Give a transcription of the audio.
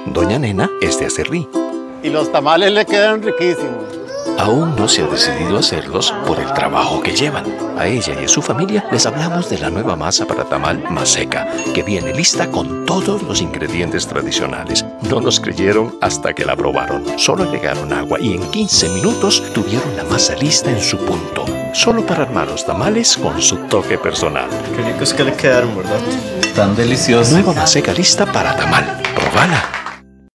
Doña Nena es de Acerrí. Y los tamales le quedan riquísimos. Aún no se ha decidido hacerlos por el trabajo que llevan. A ella y a su familia les hablamos de la nueva masa para tamal Maseca, que viene lista con todos los ingredientes tradicionales. No nos creyeron hasta que la probaron. Solo agregaron agua y en 15 minutos tuvieron la masa lista en su punto. Solo para armar los tamales con su toque personal. Qué ricos que le quedaron, ¿verdad? Tan deliciosos. Nueva Maseca lista para tamal. ¡Probala!